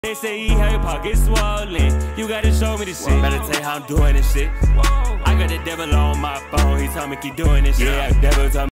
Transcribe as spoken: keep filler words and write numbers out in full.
They say he had your pockets swollen. You gotta show me this shit. Better tell you how I'm doing this shit. I got the devil on my phone. He told me keep doing this shit. Yeah, devil told me